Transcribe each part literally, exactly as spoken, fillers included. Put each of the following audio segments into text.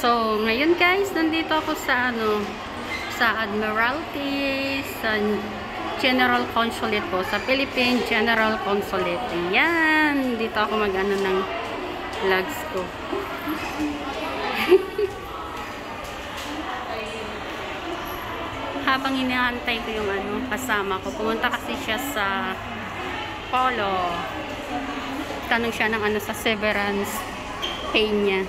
So, ngayon guys, nandito ako sa ano, sa Admiralty, sa General Consulate po, sa Philippine General Consulate. Yan, dito ako mag-ano ng vlogs ko. Habang inaantay ko yung ano, kasama ko, pumunta kasi siya sa Polo. Tanong siya ng ano sa severance pay niya.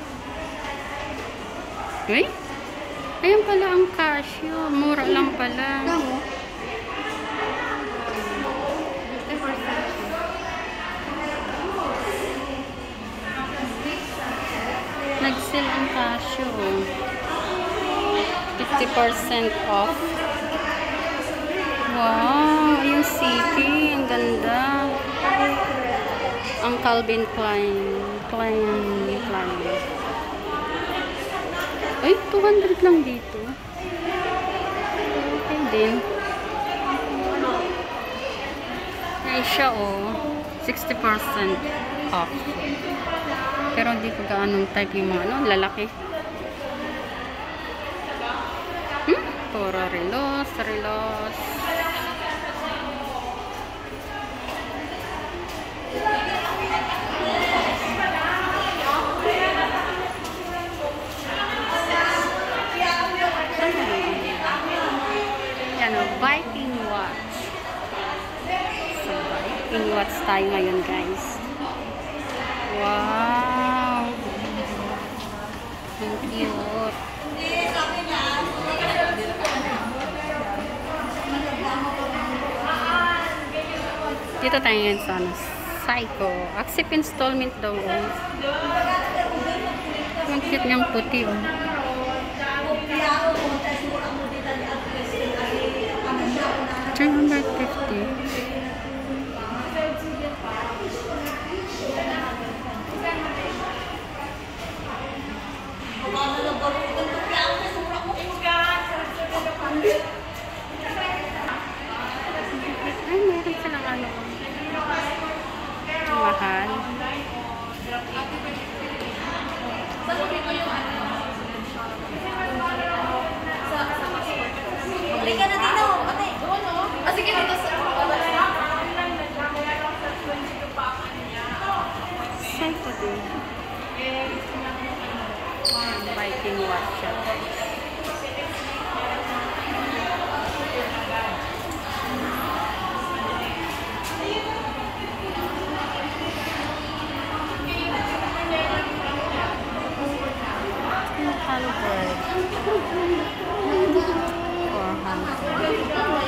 Uy? Ayan pala ang casio. Mura lang pala. Nag-sale ang casio. fifty percent off. Wow! Yung Siki. Ang ganda. Ang Calvin Klein. Klein. Klein. Ay, two hundred lang dito. Okay din. Ay, siya oh. sixty percent off. Pero hindi ko gaanong type yung mga ano, lalaki. Hmm? Puro relos, relos. Viking watch. So, Viking watch tayo ngayon, guys. Wow! Ang cute. Dito tayo ngayon sa Seiko. Accept installment daw. Ang cute niyang puti, oh. three hundred fifty. Ay, meron silang ano. Mahal. Balik ka na dito. Ate. Ah, sige, dito sa... Seiko din. Viking watch siya. Halberd. four hundred.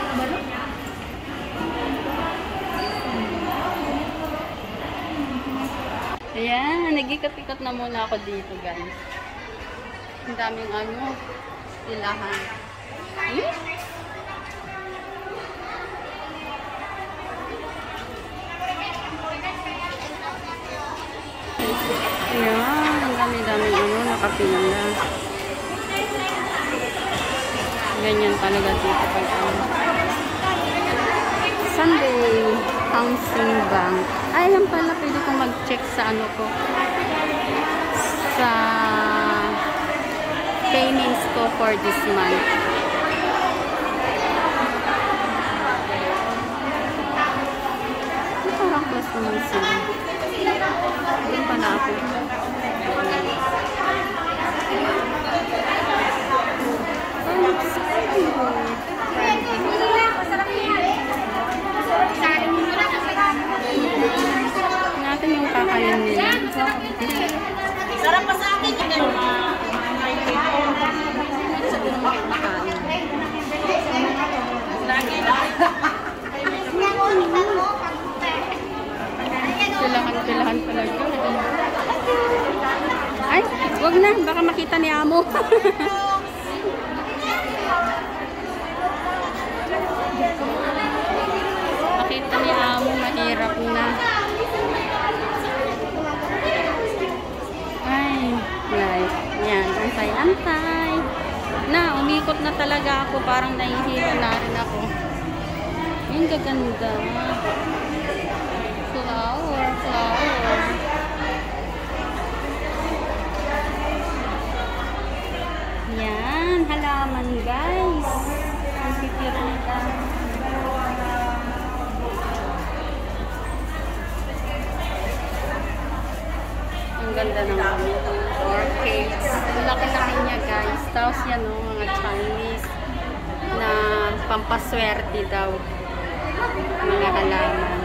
Ayan, nag-ikot-ikot na muna ako dito, guys. Ang daming ano, ilahan. Hmm? Ayan, ang dami-daming ano, nakapila. Ganyan talaga dito pag ano. Sunday, Housing Bank. Ay, yan pala, pwede kong mag-check sa ano ko. Sa payments ko for this month. Ay, parang close naman sila. Ayun pala ako. Natin yung kakain nila. Sarap pa sa akin. Siguro makakain. Pilahan-pilahan pala yun. Ay, wag na. Baka makita ni Amo. Makita ni Amo, mahirap na. Ay, right. Yan, antay-antay. Na, umikot na talaga ako. Parang nahihilo na rin ako. Yung gaganda. Flower, flower. ganda ng orchids. Ang laki-laki niya guys. Tapos yan o, mga Chinese na pampaswerte daw. Mga halaman.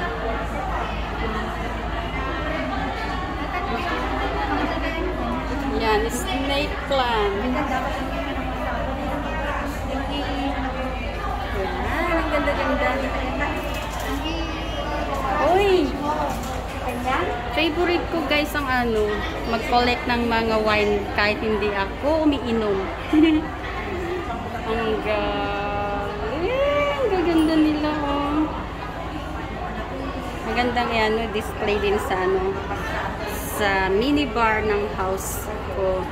Yan, snake plant. Yan, ang ganda-ganda. Uy! Favorite ko guys ang ano, mag-collect ng mga wine kahit hindi ako umiinom. Ang galing, gaganda nila oh. Magandang yan, no, display din sa ano, sa minibar ng house ko.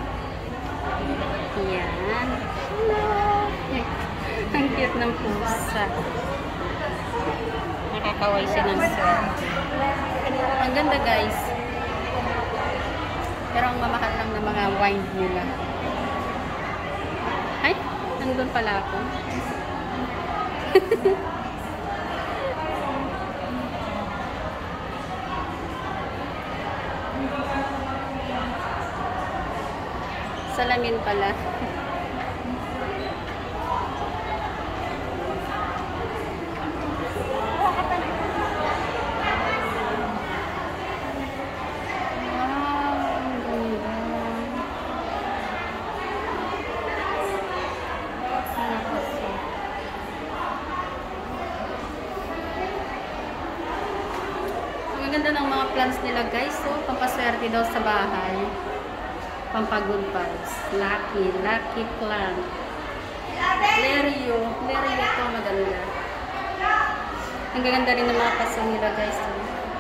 Yan. Hello. Ang cute ng pusa. Nakakaway siya ng sweat. Ang ganda guys. Pero ang mamahal lang ng mga wine nila. Ay, nandun pala ako. Salamin pala. Ang ganda ng mga plants nila guys. So, pampaswerte daw sa bahay. Pampagood vibes. Lucky. Lucky plant. Lerio. Lerio ito maganda. Ang ganda rin ng mga paso nila guys. So.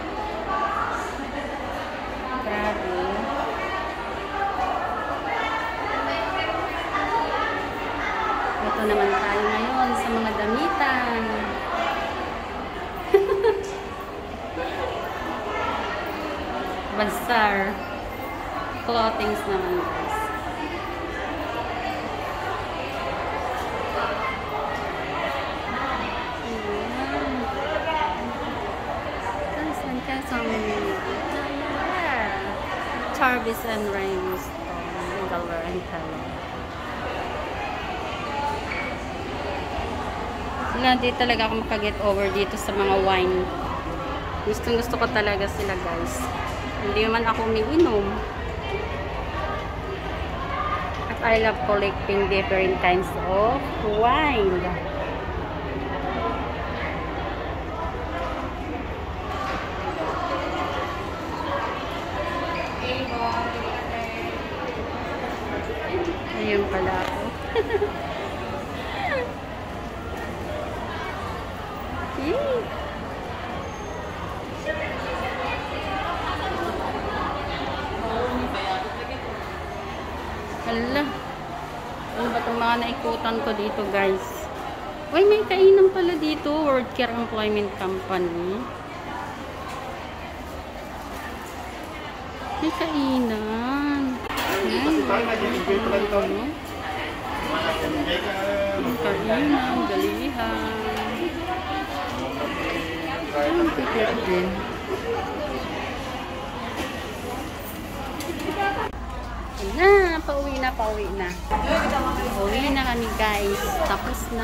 Grabe. Ito naman tayo ngayon sa mga damitan. Bazaar clothings naman guys. Saan ka sa Jarvis and Rhinestone Galware and Hello. Sila di talaga ako makaget over dito sa mga wine. Gustong gusto ko talaga sila guys. Hindi naman ako umiinom. At I love collecting different kinds of wine. Ayun pala ako. Yay! Hala. Ano ba itong mga naikutan ko dito guys? Uy, may kainan pala dito. World Care Employment Company. May kainan. Ayan. Ang kainan. Galihan. Ang ticket din. Na, pauwi na, pauwi na. Pauwi na kami guys. Tapos na.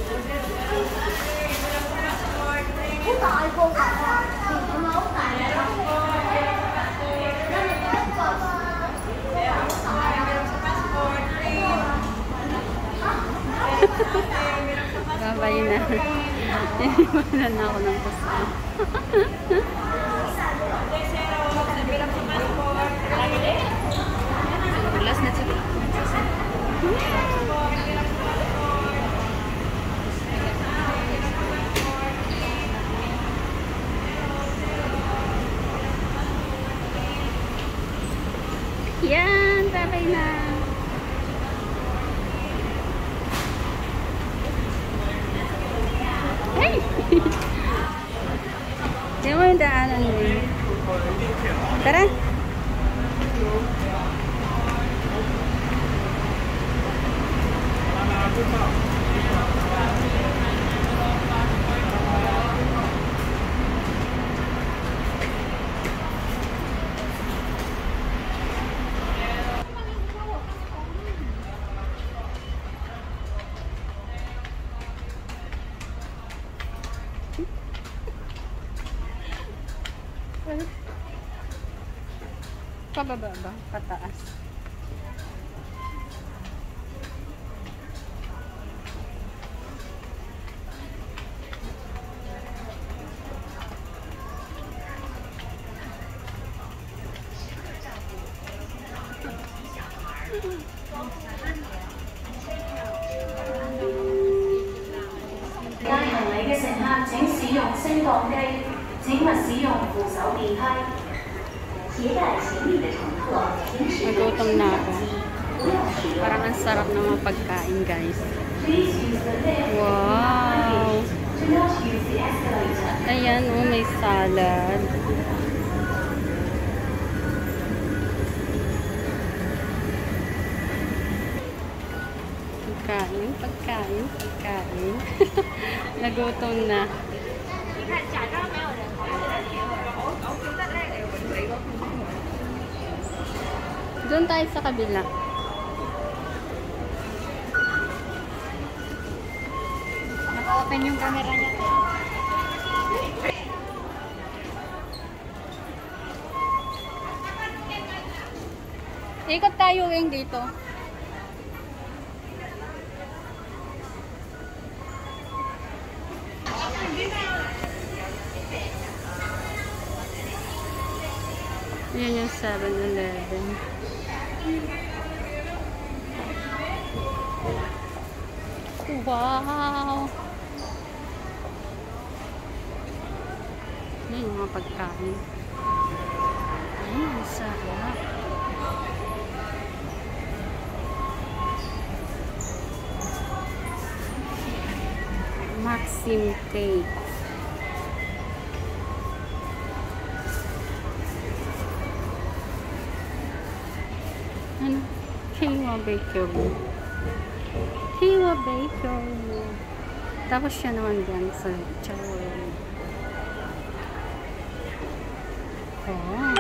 Babay na. Iniwanan na ako ng pusa. Last na sila. Yan, babay na. Hey! Di mo yung daanan mo. Tara! Pababa ba? Pataas. Nagutom na ako. Parang ang sarap ng mga pagkain, guys. Wow! Ayan, oh, may salad. Pagkain, pagkain, pagkain. Nagutom na. Doon tayo sa kabila. Naka-open yung camera niya. Ikot tayo yung dito. Yan yung seven eleven. Wow! Yan yung mga pagkain. Ay, ang sarap. Maxim cake. Ano? Kiwa Bakery. Kiwa Bakery. Tapos siya naman dyan sa Chow. Oh.